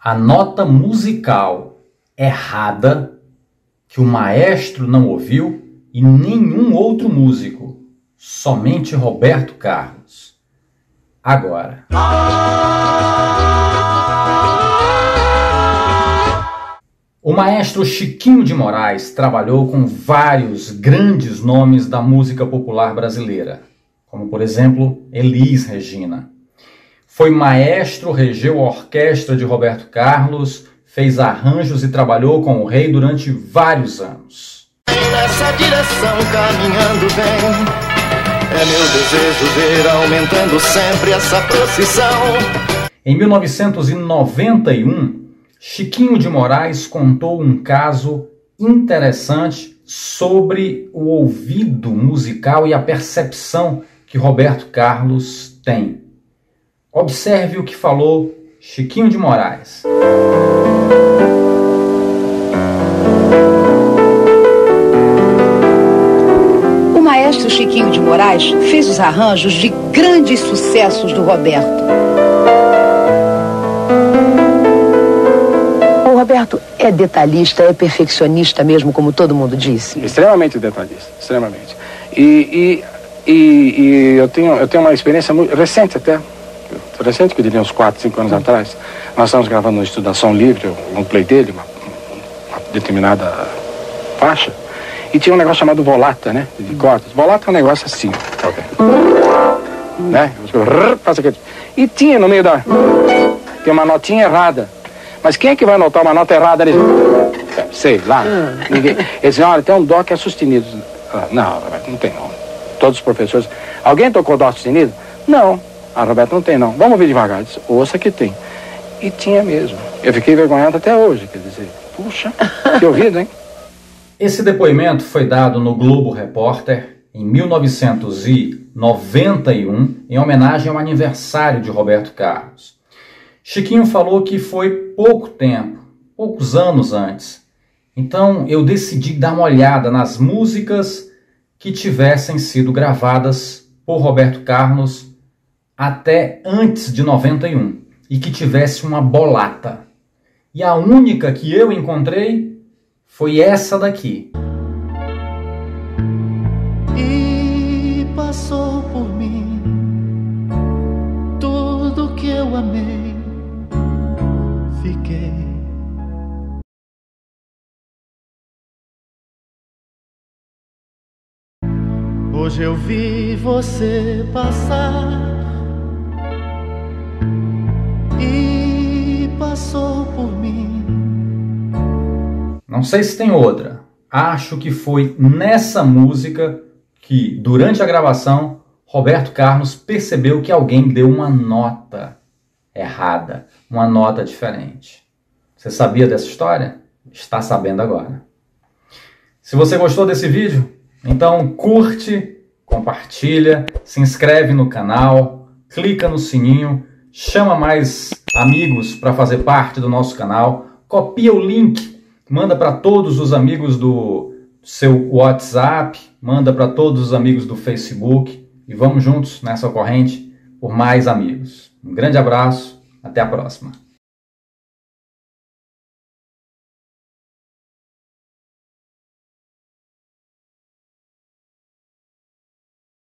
A nota musical errada que o maestro não ouviu e nenhum outro músico, somente Roberto Carlos. Agora. O maestro Chiquinho de Moraes trabalhou com vários grandes nomes da música popular brasileira, como por exemplo Elis Regina. Foi maestro, regeu a orquestra de Roberto Carlos, fez arranjos e trabalhou com o rei durante vários anos. Nessa direção caminhando bem, é meu desejo ver aumentando sempre essa procissão. Em 1991, Chiquinho de Moraes contou um caso interessante sobre o ouvido musical e a percepção que Roberto Carlos tem. Observe o que falou Chiquinho de Moraes. O maestro Chiquinho de Moraes fez os arranjos de grandes sucessos do Roberto. O Roberto é detalhista, é perfeccionista mesmo, como todo mundo disse? Extremamente detalhista, extremamente. E eu tenho uma experiência muito recente até. Recente, que eu diria uns 4, 5 anos atrás. Nós estamos gravando uma estudação livre, um play dele, uma determinada faixa. E tinha um negócio chamado volata, né? De cordas. Volata é um negócio assim. Okay. Né? E tinha no meio da... Tem uma notinha errada. Mas quem é que vai notar uma nota errada ali? Sei lá. Ninguém. Eles dizem, olha, tem um dó que é sustenido. Não, Roberto, não tem não. Todos os professores... Alguém tocou dó sustenido? Não. Ah, Roberto, não tem não. Vamos ouvir devagar. Disse, ouça que tem. E tinha mesmo. Eu fiquei envergonhado até hoje, quer dizer. Puxa, que ouvido, hein? Esse depoimento foi dado no Globo Repórter em 1991, em homenagem ao aniversário de Roberto Carlos. Chiquinho falou que foi pouco tempo, poucos anos antes. Então eu decidi dar uma olhada nas músicas que tivessem sido gravadas por Roberto Carlos até antes de 91 e que tivesse uma bolata. E a única que eu encontrei foi essa daqui. E passou por mim tudo que eu amei, fiquei. Hoje eu vi você passar e passou por mim. Não sei se tem outra. Acho que foi nessa música que, durante a gravação, Roberto Carlos percebeu que alguém deu uma nota errada, uma nota diferente. Você sabia dessa história? Está sabendo agora. Se você gostou desse vídeo, então curte, compartilha, se inscreve no canal, clica no sininho, chama mais amigos para fazer parte do nosso canal, copia o link, manda para todos os amigos do seu WhatsApp, manda para todos os amigos do Facebook e vamos juntos nessa corrente por mais amigos. Um grande abraço, até a próxima.